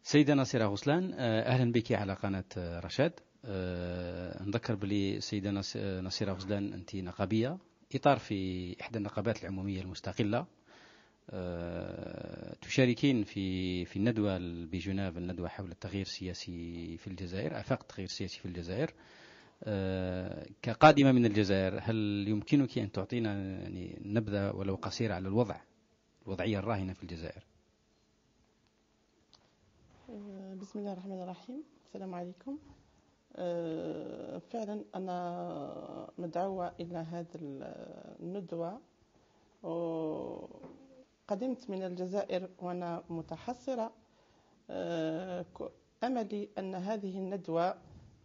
سيدة ناصرة غسلان، أهلا بك على قناة رشاد. نذكر بلي سيدة ناصرة غسلان أنت نقابية إطار في إحدى النقابات العمومية المستقلة. تشاركين في الندوة بجنيف، الندوة حول التغيير السياسي في الجزائر، آفاق التغيير السياسي في الجزائر. كقادمة من الجزائر، هل يمكنك أن تعطينا يعني نبذة ولو قصيرة على الوضعية الراهنة في الجزائر؟ بسم الله الرحمن الرحيم. السلام عليكم. فعلا أنا مدعوة إلى هذه الندوة، وقدمت من الجزائر وأنا متحسرة. أملي أن هذه الندوة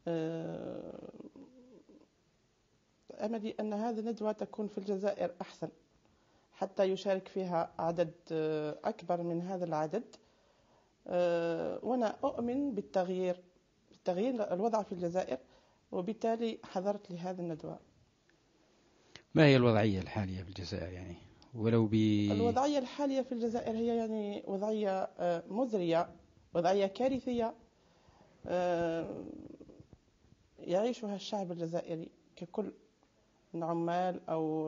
تكون في الجزائر أحسن، حتى يشارك فيها عدد أكبر من هذا العدد. وأنا أؤمن بالتغيير الوضع في الجزائر، وبالتالي حضرت لهذه الندوة. ما هي الوضعية الحالية في الجزائر يعني؟ الوضعية الحالية في الجزائر هي يعني وضعية مزرية، وضعية كارثية يعيشها الشعب الجزائري ككل، من عمال أو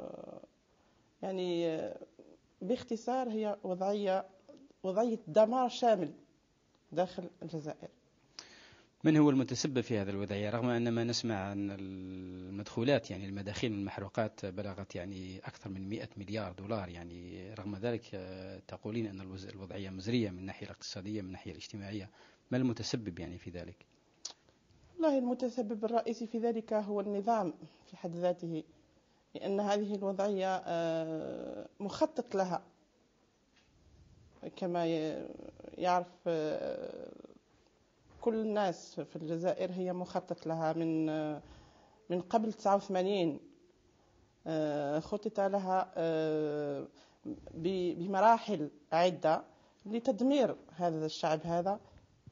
يعني باختصار هي وضعية دمار شامل داخل الجزائر. من هو المتسبب في هذه الوضعية، رغم أن ما نسمع أن المدخولات يعني المداخيل من المحروقات بلغت يعني أكثر من 100 مليار دولار، يعني رغم ذلك تقولين أن الوضعية مزرية من الناحية الاقتصادية، من الناحية الاجتماعية. ما المتسبب يعني في ذلك؟ والله المتسبب الرئيسي في ذلك هو النظام في حد ذاته، لأن هذه الوضعية مخطط لها كما يعرف كل الناس في الجزائر. هي مخطط لها من قبل 89. خطط لها بمراحل عدة لتدمير هذا الشعب هذا،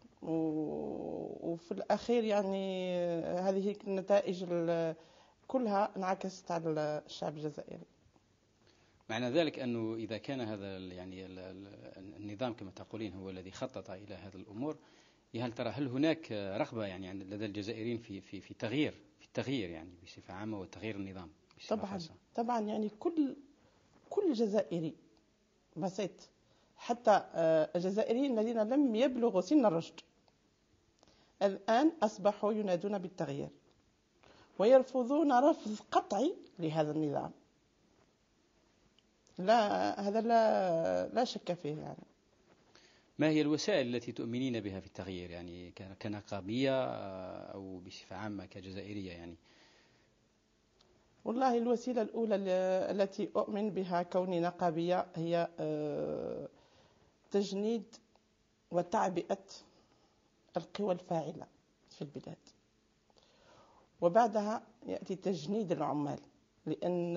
وفي الأخير يعني هذه النتائج كلها انعكست على الشعب الجزائري. معنى ذلك أنه إذا كان هذا يعني النظام كما تقولين هو الذي خطط إلى هذه الأمور، هل هناك رغبة يعني لدى الجزائريين في التغيير يعني بصفة عامة، وتغيير النظام بصفة خاصة؟ طبعا يعني كل جزائري بسيط، حتى الجزائريين الذين لم يبلغوا سن الرشد الآن أصبحوا ينادون بالتغيير، ويرفضون رفض قطعي لهذا النظام. هذا لا شك فيه. يعني ما هي الوسائل التي تؤمنين بها في التغيير، يعني كنقابية أو بصفة عامة كجزائرية يعني؟ والله الوسيلة الأولى التي أؤمن بها كوني نقابية هي تجنيد وتعبئة القوى الفاعلة في البلاد، وبعدها يأتي تجنيد العمال، لأن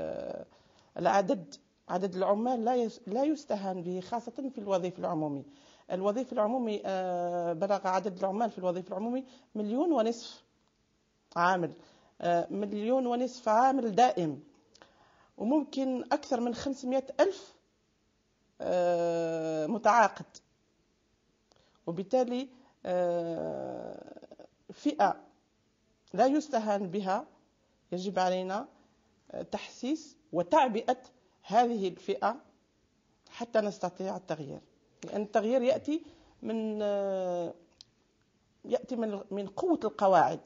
عدد العمال لا يستهان به، خاصة في الوظيف العمومي. الوظيف العمومي بلغ عدد العمال في الوظيف العمومي 1.5 مليون عامل، 1.5 مليون عامل دائم، وممكن أكثر من 500,000 متعاقد. وبالتالي فئة لا يستهان بها. يجب علينا تحسيس وتعبئة هذه الفئة حتى نستطيع التغيير، لأن التغيير يأتي من قوة القواعد.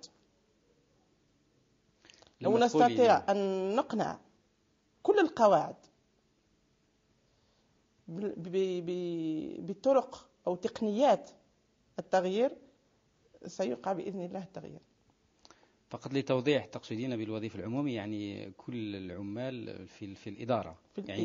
لو نستطيع أن نقنع كل القواعد بطرق أو تقنيات التغيير، سيقع بإذن الله التغيير. فقط لتوضيح، تقصدين بالوظيفة العمومي يعني كل العمال في الإدارة، يعني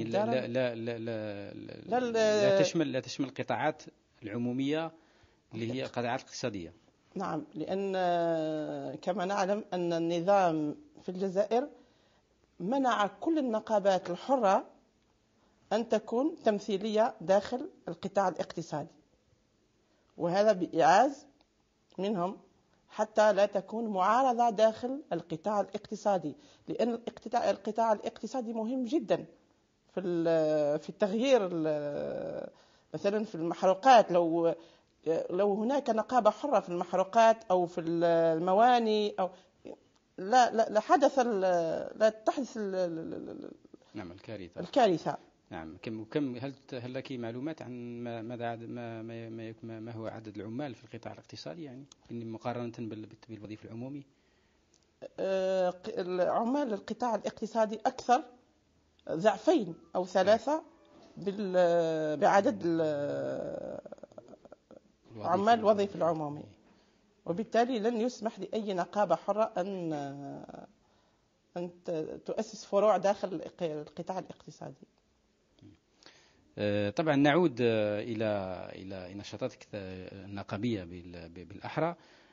لا تشمل القطاعات العمومية اللي هي القطاعات الاقتصادية. نعم، لأن كما نعلم أن النظام في الجزائر منع كل النقابات الحرة أن تكون تمثيلية داخل القطاع الاقتصادي، وهذا بإعاز منهم حتى لا تكون معارضة داخل القطاع الاقتصادي، لأن القطاع الاقتصادي مهم جدا في التغيير. مثلا في المحروقات، لو لو هناك نقابة حرة في المحروقات أو في المواني أو لا حدث لا تحدث نعم الكارثة. نعم. هل لك معلومات عن ما هو عدد العمال في القطاع الاقتصادي يعني مقارنة بالوظيفة العمومي؟ عمال القطاع الاقتصادي أكثر ضعفين أو ثلاثة بعدد عمال الوظيفة العمومي، وبالتالي لن يسمح لأي نقابة حرة أن تؤسس فروع داخل القطاع الاقتصادي. طبعا نعود إلى نشاطاتك النقابية بالأحرى.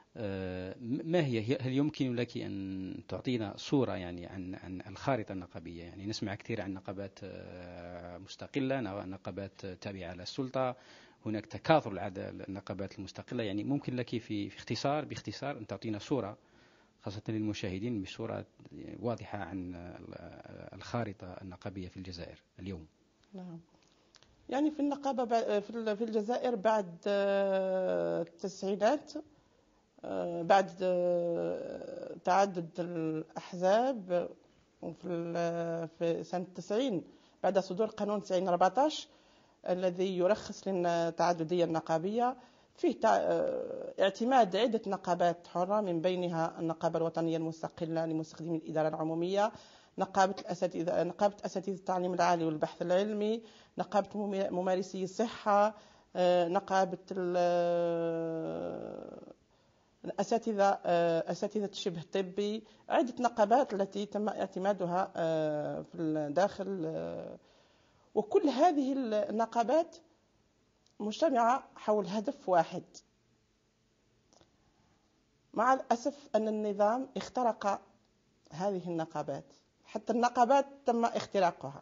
هل يمكن لك أن تعطينا صورة يعني عن الخارطة النقابية؟ يعني نسمع كثير عن نقابات مستقلة، نقابات تابعة للسلطة، هناك تكاثر النقابات المستقلة. يعني ممكن لك باختصار أن تعطينا صورة خاصة للمشاهدين بصورة واضحة عن الخارطة النقابية في الجزائر اليوم؟ نعم، يعني في النقابة في الجزائر بعد التسعينات، بعد تعدد الأحزاب، في سنة 90 بعد صدور قانون 90/14 الذي يرخص للتعددية النقابية، فيه اعتماد عدة نقابات حرة، من بينها النقابة الوطنية المستقلة لمستخدمي الإدارة العمومية، نقابة أساتذة التعليم العالي والبحث العلمي، نقابة ممارسي الصحة، نقابة أساتذة الشبه الطبي، عدة نقابات التي تم اعتمادها في الداخل. وكل هذه النقابات مجتمعة حول هدف واحد. مع الأسف أن النظام اخترق هذه النقابات، حتى النقابات تم اختراقها.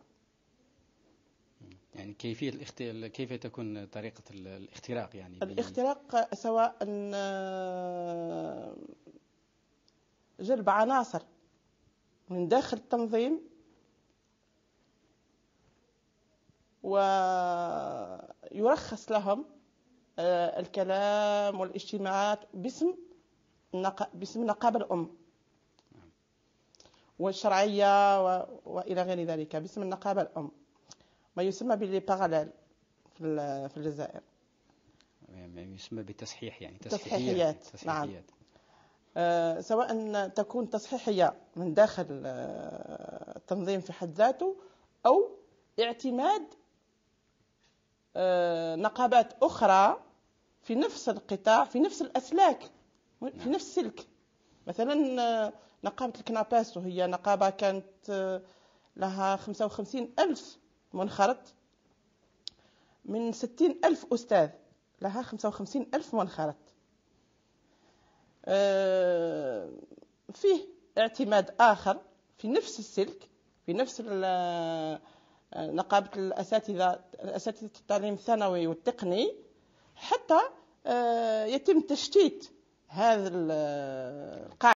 يعني كيف تكون طريقة الاختراق؟ يعني الاختراق سواء جلب عناصر من داخل التنظيم ويرخص لهم الكلام والاجتماعات باسم النقابة الأم والشرعية وإلى غير ذلك، باسم النقابة الأم، ما يسمى بالباراليل في الجزائر، يعني يسمى بالتصحيح، يعني تصحيحيات. نعم، سواء تكون تصحيحية من داخل التنظيم في حد ذاته، أو اعتماد نقابات أخرى في نفس القطاع، في نفس الأسلاك، في نفس السلك. مثلا نقابة الكناباس، وهي نقابة كانت لها 55,000 منخرط، من 60,000 أستاذ، لها 55,000 منخرط. فيه اعتماد آخر في نفس السلك، في نفس نقابة أساتذة التعليم الثانوي والتقني، حتى يتم تشتيت هذا القاعدة